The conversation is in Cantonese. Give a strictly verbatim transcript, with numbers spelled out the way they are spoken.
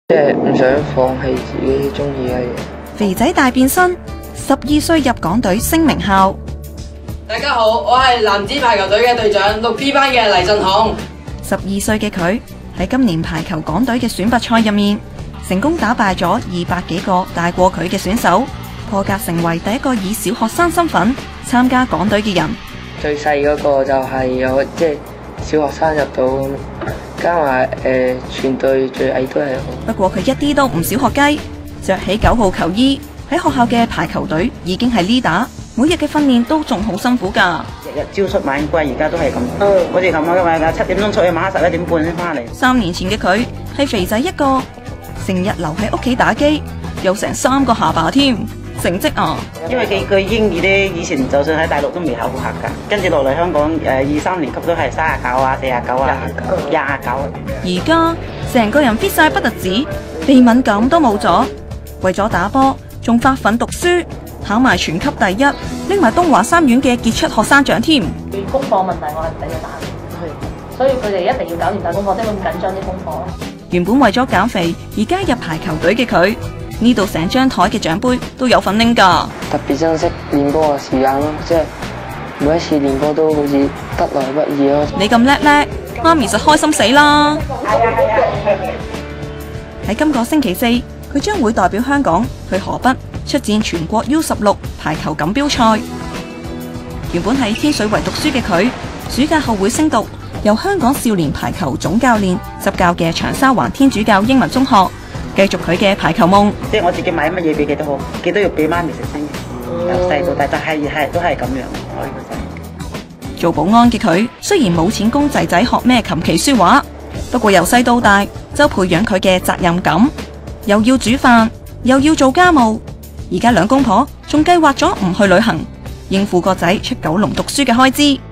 即係唔想放棄自己中意嘅嘢。 肥仔大變身，十二歲入港隊升名校。 大家好，我係男子排球隊嘅隊長六 P 班嘅黎振雄。 十二歲嘅佢喺今年排球港隊嘅選拔賽入面，成功打敗咗二百幾個大過佢嘅選手，破格成為第一個以小學生身份參加港隊嘅人。 最細嗰個就係有即係小學生入到，加埋誒、呃、全隊最矮都係我。 不過佢一啲都唔小學雞，着起九號球衣喺學校嘅排球隊已經係 leader， 每日嘅訓練都仲好辛苦㗎。 日日朝出晚歸，而家都係咁。好似咁啊，今日七點鐘出去，晚黑十一點半先翻嚟。 三年前嘅佢係肥仔一個，成日留喺屋企打機，有成三個下巴添。成績啊， 因為佢佢英語咧，以前就算喺大陸都未考過客㗎，跟住落嚟香港誒二三年級都係三十九啊、四十九啊、廿九。 而家成個人 fit 晒不特止，鼻敏感都冇咗。為咗打波，仲發奮讀書，考埋全級第一，拎埋東華三院嘅傑出學生獎添。 功課問題我係唔俾佢打，所以佢哋一定要搞掂晒功課，即係咁緊張啲功課。 原本為咗減肥而加入排球隊嘅佢，呢度成張台嘅獎杯都有份拎㗎。 特別珍惜練波嘅時間咯，即係每一次練波都好似得來不易咯。 你咁叻叻，媽咪實開心死啦！喺今個星期四，佢將會代表香港去河北出戰全國 U 十六排球錦標賽。原本喺天水圍讀書嘅佢，暑假後會升讀由香港少年排球總教練執教嘅長沙灣天主教英文中學，繼續佢嘅排球夢。 即係我自己買乜嘢俾佢都好，佢都要俾媽咪食先。由細到大，但係係都係咁樣。我呢個仔做保安嘅佢，雖然冇錢供仔仔學咩琴棋書畫，不過由細到大就培養佢嘅責任感，又要煮飯，又要做家務。而家兩公婆仲計劃咗唔去旅行，應付個仔出九龍讀書嘅開支。